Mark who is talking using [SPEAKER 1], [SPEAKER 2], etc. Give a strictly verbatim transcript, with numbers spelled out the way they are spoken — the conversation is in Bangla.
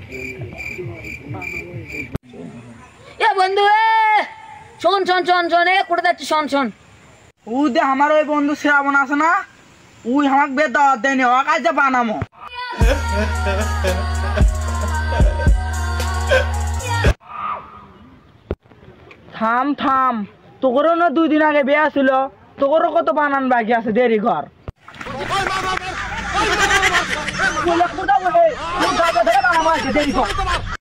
[SPEAKER 1] এ বন্ধু এ শোন শোন শোন শোন এ কোথায় যাচ্ছিস শোন শোন
[SPEAKER 2] উ দে আমার ওই বন্ধু শ্রাবণ আছে না উই আমাকে বে দাওয়াত দেয়নি ও কাজে বানামো থাম থাম তোরও না দুই দিন আগে বিয়ে ছিল তোরও কত বানান বাকি আছে দেরি ঘর দেরি কর